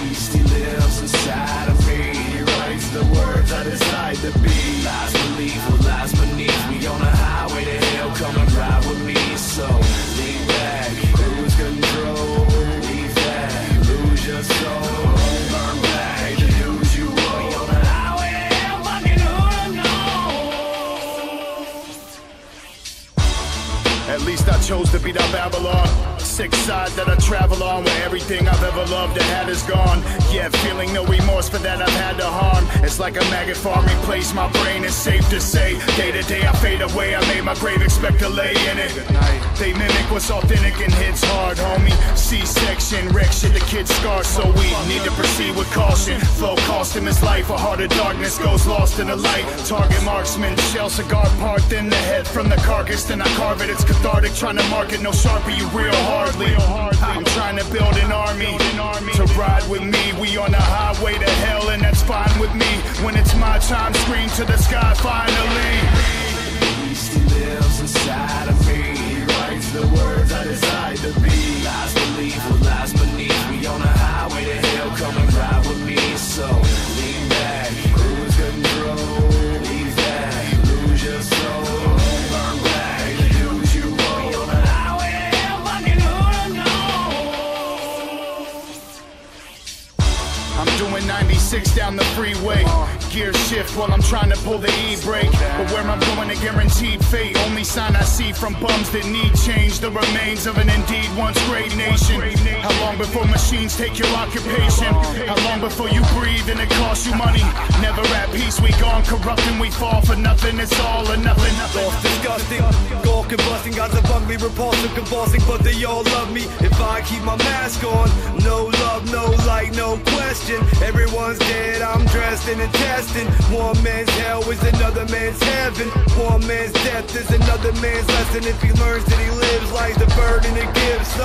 beast, he lives inside of me. He writes the words I decide to be. Lies believe will lies beneath me. On the highway to hell, come and ride with me. So lean back, lose control. Leave that, lose your soul. Burn back, lose you all. On the highway to hell, fucking who knows? At least I chose to beat up Babylon. Sick side that I travel on, where everything I've ever loved and had is gone. Yeah, feeling no remorse for that I've had to harm. It's like a maggot farm, replace my brain, it's safe to say. Day to day I fade away, I made my grave, expect to lay in it. They mimic what's authentic and hits hard, homie. C-section, wreck shit, the kid's scarred, so we need to proceed with caution. Flow cost him his life, a heart of darkness goes lost in the light. Target marksman, shell cigar parked in the head from the carcass, then I carve it, it's cathartic, trying to market, no Sharpie, you real hardly. I'm trying to build an army to ride with me. We on the highway to hell, and that's fine with me. When it's my time, scream to the sky finally. Beast, he lives inside of me. He writes the words I decide to be. Lies believe will lies beneath me. On the highway to hell, come and ride with me. So lean back, lose control. Leave that, lose your soul. Burn back, lose you all. On the highway to hell, fucking who knows? I'm doing 96 down the freeway. Gear shift while I'm trying to pull the E-brake. But where I'm going, a guaranteed fate. Only sign I see from bums that need change. The remains of an indeed once great nation. How long before machines take your occupation? How long before you breathe and it costs you money? Never at peace, we gone corrupt and we fall for nothing. It's all or nothing. Lost disgusting, gore combusting. Got the ugly, repulsive, convulsing, but they all love me. If I keep my mask on, no love, no light, no question. Everyone's dead, I'm dressed in and testing. One man's hell is another man's heaven. One man's death is another man's lesson. If he learns that he lives, life's the burden it gives. So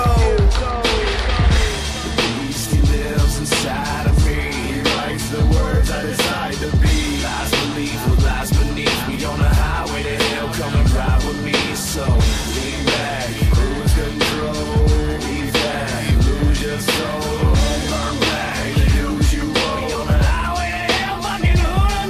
the beast, he lives inside of me. He writes the words I decide to be. Lies believe will lies beneath me. On the highway to hell, come and ride with me. So lean back, lose control. Leave that, lose your soul. Burn back, lose you all. On the highway to hell, fucking who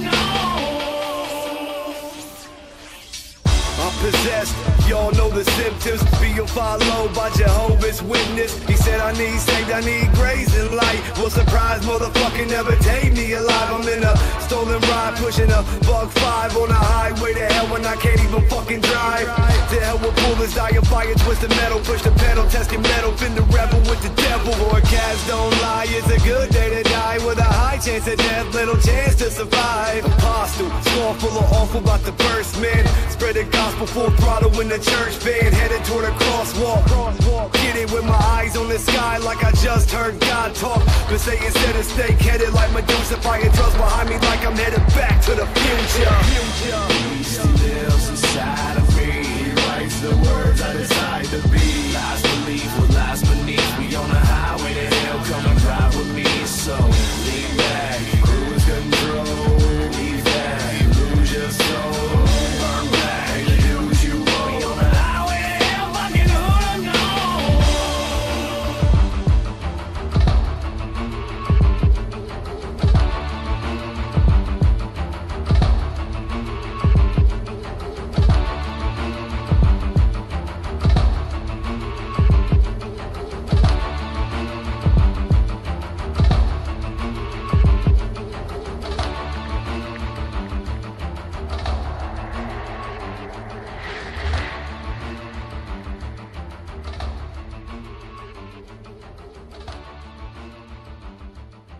knows? I'm possessed, y'all know the symptoms. Feel followed by Jehovah's Witness. He said I need saved, I need grace and light. Well, surprise, motherfucker never take me alive. I'm in a stolen ride, pushing a $1.5 on the highway to hell when I can't even fucking drive. To hell with bullets, die of fire, twist the metal, push the pedal, test your metal, finna rebel with the devil. Forecasts don't lie, it's a good day to die with a high chance of death, little chance to survive. Apostle, scornful of awful about the burst, man. Spread the gospel full throttle in the church van, headed toward a crosswalk. Get it with my eyes on the sky like I just heard God talk. But Satan said a snake headed like Medusa, fire drugs behind me like I'm headed back to the future. Beast, he lives inside of me. He writes the words I decide to be. Lies believe will lies beneath me. On the highway to hell, come and ride with me. So lean back, lose control. Leave that, lose your soul. Burn back, lose you all. On the highway to hell, fucking who knows?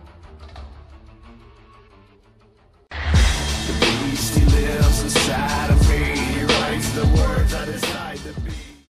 He lives inside of